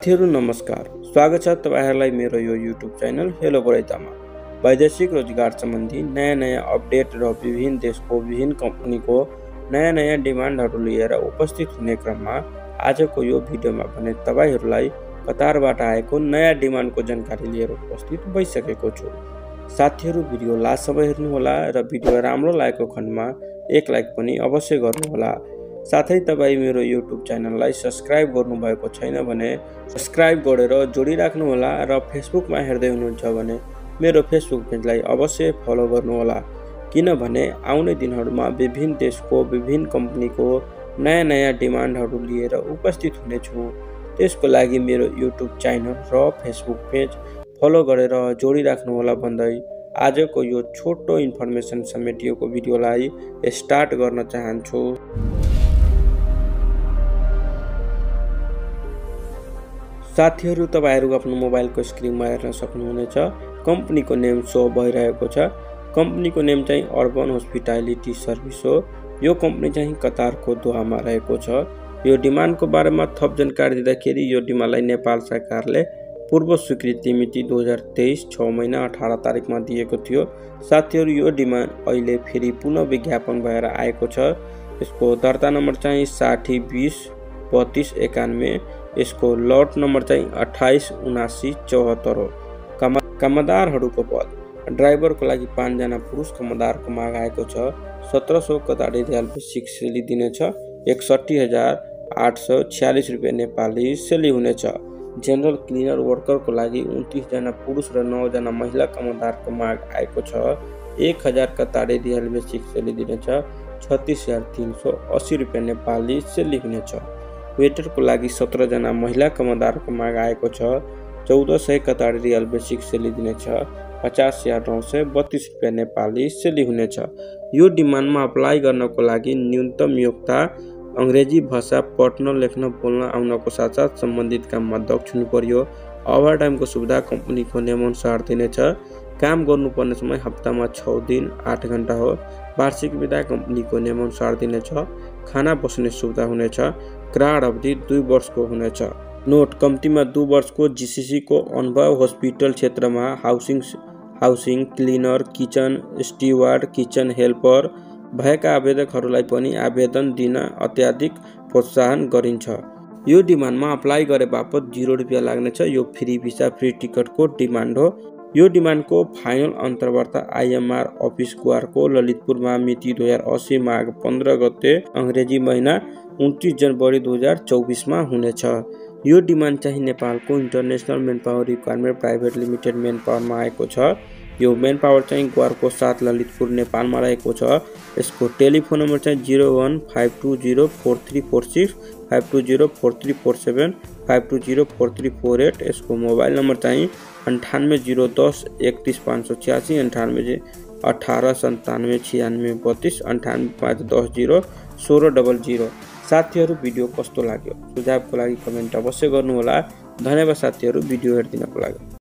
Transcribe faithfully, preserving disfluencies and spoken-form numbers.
साथीहरु नमस्कार, स्वागत छ तपाईहरुलाई मेरो यो युट्युब च्यानल हेलो बढैतामा। वैदेशिक रोजगार सम्बन्धी नयाँ नयाँ अपडेट र विभिन्न देशको विभिन्न कम्पनीको नयाँ नयाँ डिमान्डहरु लिएर उपस्थित हुने क्रममा आजको यो भिडियोमा भने तपाईहरुलाई कतारबाट आएको नयाँ डिमान्डको जानकारी लिएर उपस्थित भइसकेको छु। साथीहरु भिडियो लास्टसम्म हेर्नु होला र भिडियो राम्रो लागेको खण्डमा एक लाइक पनि अवश्य गर्नु होला। साथै तपाई मेरो युट्युब च्यानललाई सब्स्क्राइब गर्नु भएको छैन भने सब्स्क्राइब गरेर जोडिराख्नु होला र फेसबुकमा हेर्दै हुनुहुन्छ भने मेरो फेसबुक पेजलाई अवश्य फलो गर्नु होला, किनभने आउने दिनहरुमा विभिन्न देशको विभिन्न कम्पनीको नयाँ नयाँ डिमान्डहरु लिएर उपस्थित हुने छु। त्यसको लागि मेरो युट्युब च्यानल र फेसबुक पेज फलो गरेर जोडिराख्नु होला भन्दै आजको यो छोटो इन्फर्मेसन समेटिएको भिडियोलाई स्टार्ट गर्न चाहन्छु। साथीहरु तपाईहरु आफ्नो मोबाइलको स्क्रिनमा हेर्न सक्नुहुनेछ, कम्पनीको नेम शो भइरहेको छ। कम्पनीको नेम चाहिँ अर्बन हस्पिटालिटी सर्भिस हो। यो कम्पनी चाहिँ कतारको दोहामा रहेको छ। यो डिमान्डको बारेमा थप जानकारी दिँदाखेरि यो डिमान्डलाई नेपाल सरकारले पूर्व स्वीकृति मिति दो हजार तेईस छ महिना अठारह तारिकमा दिएको थियो। साथीहरु यो डिमान्ड अहिले फेरि पुनः विज्ञापन भएर आएको छ। यसको दर्ता नम्बर चाहिँ साठी बीस बत्तीस एकानब्बे। यसको लट नम्बर चाहिँ अट्ठाइस उनासी चौहत्तर हो। कम कामदारहरूको पद ड्राइभरको लागि पाँच जना पुरुष कामदारको माग आएको छ। सत्रह सौ कतारी रियाल बेसिक सैलरी दिनेछ। एकसठी हजार आठ सौ छियालीस रुपियाँ नेपाली सैलरी हुनेछ। जनरल क्लिनर वर्करको लागि उन्तीस जना पुरुष र नौ जना महिला कामदारको माग आएको छ। एक हजार कतारी रियाल बेसिक सैलरी दिनेछ। छत्तीस हजार तीन सौ अस्सी रुपियाँ नेपाली सैलरी हुनेछ। वेटरको लागि सत्रह जना महिला कामदारको माग आएको छ। चौदह सय कतारी रियाल बेसिक सैलरी दिनेछ। पचास हजार नौ सय बत्तीस रुपियाँ नेपाली सैलरी हुनेछ। यो डिमान्डमा अप्लाई गर्नको लागि न्यूनतम योग्यता अंग्रेजी भाषा पढ्न लेख्न बोल्न आउनको साथसाथ सम्बन्धित काममा दक्ष हुनु पर्यो। ओभर टाइमको सुविधा कम्पनीको नियमअनुसार दिनेछ। काम गर्नुपर्ने समय हप्तामा छ दिन आठ घण्टा हो। वार्षिक बिदा कम्पनीको नियमअनुसार दिनेछ। खाना बस्ने सुविधा हुनेछ। करार अवधि दुई वर्षको हुनेछ। नोट, कम्तीमा दुई वर्षको जीसीसी को अनुभव हस्पिटल क्षेत्रमा housing housing cleaner, kitchen steward, kitchen helper भएका आवेदकहरूलाई पनि आवेदन दिन अत्याधिक प्रोत्साहन गरिन्छ। यो डिमान्डमा अप्लाई गरे बापत जीरो रुपियाँ लाग्नेछ। यो फ्री भिसा फ्री टिकटको डिमान्ड हो। यो डिमान्डको फाइनल अन्तर्वार्ता आईएमआर अफिस गुवारको ललितपुरमा मिति दो हजार अस्सी माघ पन्ध्र गते अंग्रेजी महिना उन्तीस जनवरी दो हजार चौबीस में हुनेछ। यो डिमान्ड चाहिँ नेपालको international man power requirement private limited man पावरमा आएको छ। यो मेन पावर चाहिँ गुवारको साथ ललितपुर नेपालमा रहेको छ। यसको टेलिफोन नम्बर चाहिँ zero one five two zero four three four six five two zero four three four seven five two zero four three four eight. यसको मोबाइल नम्बर चाहिँ अंठानवे जीरो दस इकतीस पाँच सौ छियासी अंठानवे अठारह संतानवे छियानवे बत्तीस अंठानवे पाँच दस जीरो सोह्र डबल जीरो। साथीहरु भिडियो कस्तो लाग्यो सुझावको लागि कमेन्ट अवश्य गर्नुहोला। धन्यवाद साथीहरु भिडियो हेरिदिनको लागि।